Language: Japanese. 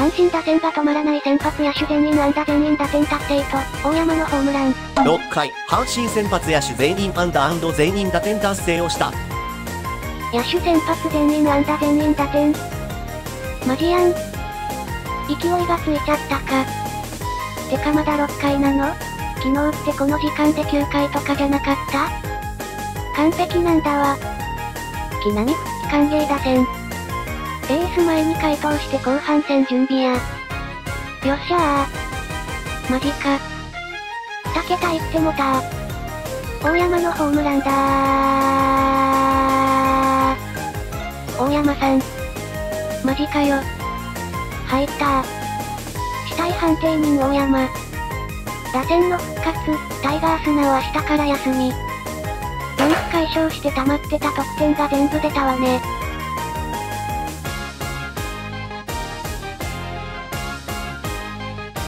阪神打線が止まらない先発野手全員安打全員打点達成と、大山のホームラン。 6回、阪神先発野手全員安打&全員打点達成をした。 野手先発全員安打全員打点。マジやん。勢いがついちゃったか。てかまだ6回なの？昨日ってこの時間で9回とかじゃなかった？完璧なんだわ。木浪復帰歓迎打線。エース前に回答して後半戦準備や。よっしゃー。マジか。2桁いってもたー。大山のホームランだー。大山さん。マジかよ。入ったー。死体判定人大山。打線の復活、タイガースなお明日から休み。文句解消して溜まってた得点が全部出たわね。